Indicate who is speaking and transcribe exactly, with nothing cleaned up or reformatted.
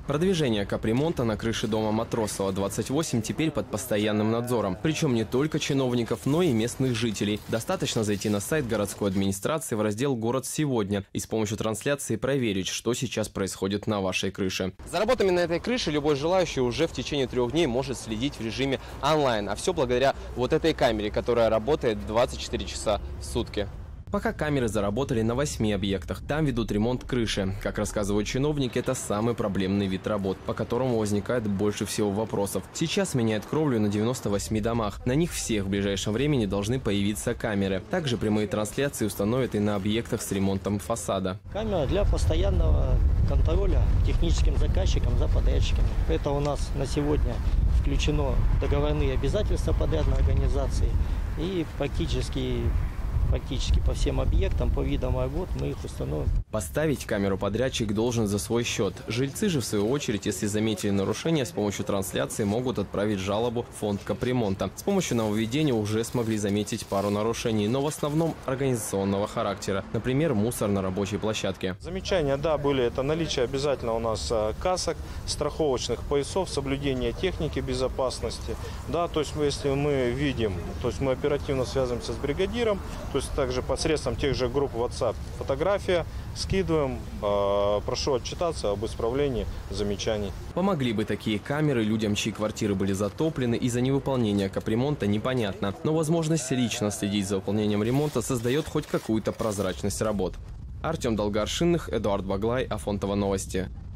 Speaker 1: Продвижение капремонта на крыше дома Матросова, двадцать восемь теперь под постоянным надзором. Причем не только чиновников, но и местных жителей. Достаточно зайти на сайт городской администрации в раздел «Город сегодня» и с помощью трансляции проверить, что сейчас происходит на вашей крыше. За работами на этой крыше любой желающий уже в течение трех дней может следить в режиме онлайн. А все благодаря вот этой камере, которая работает двадцать четыре часа в сутки. Пока камеры заработали на восьми объектах. Там ведут ремонт крыши. Как рассказывают чиновники, это самый проблемный вид работ, по которому возникает больше всего вопросов. Сейчас меняют кровлю на девяноста восьми домах. На них всех в ближайшем времени должны появиться камеры. Также прямые трансляции установят и на объектах с ремонтом фасада.
Speaker 2: Камера для постоянного контроля техническим заказчикам за подрядчиками. Это у нас на сегодня включено договорные обязательства подрядной организации и практически Практически по всем объектам, по видам работ мы их установим.
Speaker 1: Поставить камеру подрядчик должен за свой счет. Жильцы же, в свою очередь, если заметили нарушение, с помощью трансляции могут отправить жалобу в фонд капремонта. С помощью нововведения уже смогли заметить пару нарушений, но в основном организационного характера. Например, мусор на рабочей площадке.
Speaker 3: Замечания, да, были. Это наличие обязательно у нас касок, страховочных поясов, соблюдение техники безопасности. Да, то есть если мы видим, то есть мы оперативно связываемся с бригадиром, то есть также посредством тех же групп WhatsApp фотография, скидываем, э, прошу отчитаться об исправлении замечаний.
Speaker 1: Помогли бы такие камеры людям, чьи квартиры были затоплены из-за невыполнения капремонта, непонятно. Но возможность лично следить за выполнением ремонта создает хоть какую-то прозрачность работ. Артем Долгоршинных, Эдуард Баглай, Афонтово новости.